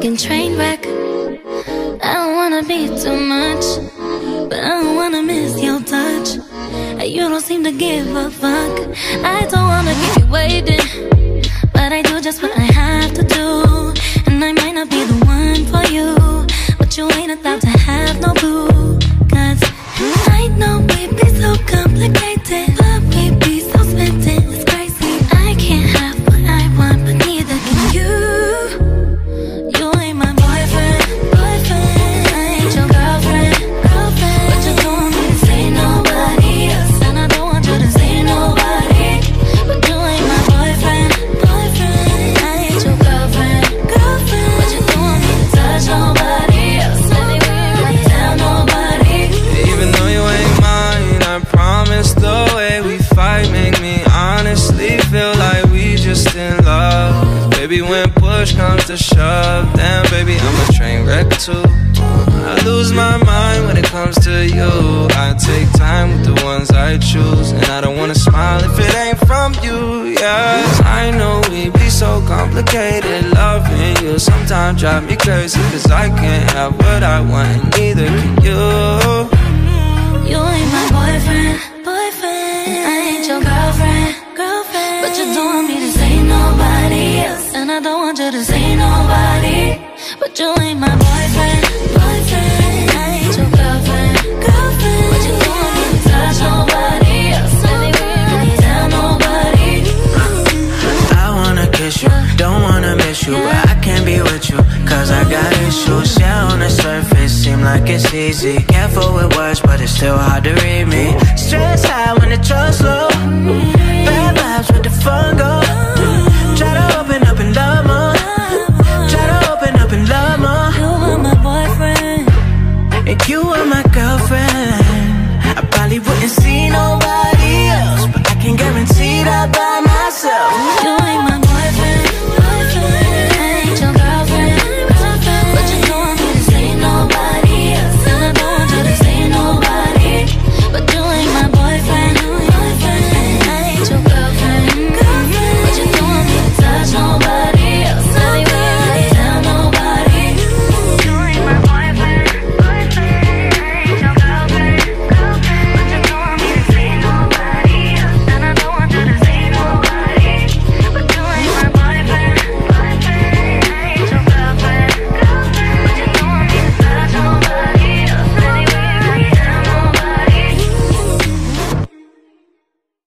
fucking train wreck. I don't wanna be too much, but I don't wanna miss your touch. You don't seem to give a fuck. I don't wanna keep you waiting, but I do just what I have to do. And I might not be the one for you, but you ain't allowed to have no boo. Cause I know we be so complicated, but we be so smitten, it's crazy. I can't have what I want, but neither can you. You ain't my boyfriend, boyfriend. I ain't your girlfriend, girlfriend. But you don't want me to say nobody else, and I don't want you to say nobody. But you ain't my boyfriend, boyfriend. I ain't your girlfriend, girlfriend. But you don't want me to touch nobody else, baby, we ain't gonna tell nobody. Even though you ain't mine, I promise the way we fight make me honestly feel like we just in love. Baby, when push comes to shove, damn baby, I'm a train wreck too. I lose my mind when it comes to you. I take time with the ones I choose, and I don't wanna smile if it ain't from you, yeah. I know we be so complicated, loving you sometimes drive me crazy. Cause I can't have what I want, and neither can you. You ain't my boyfriend, boyfriend. I ain't your girlfriend, girlfriend. But you don't want me to say nobody else, and I don't want you to say nobody. But you ain't my boyfriend, boyfriend. I ain't your girlfriend, girlfriend. But you don't want me to touch nobody else, baby, we ain't gonna tell nobody. I wanna kiss you, don't wanna miss you, but I can't be with you, cause I got issues. Yeah, on the surface, seem like it's easy. Careful with words, but it's still hard to read me. Stress high when the trust low, bad vibes with the fun go. Try to open up and love more, try to open up and love more. You are my boyfriend, and you are my girlfriend. I probably wouldn't see nobody else, but I can guarantee that by myself. you ain't my boyfriend,